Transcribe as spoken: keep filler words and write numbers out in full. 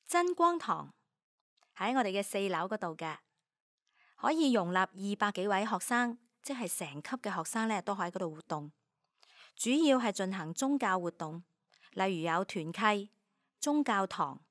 真光堂喺我哋嘅四樓嗰度嘅，可以容納二百幾位學生，即係成級嘅學生咧都可以喺嗰度活動。主要係進行宗教活動，例如有團契、宗教堂、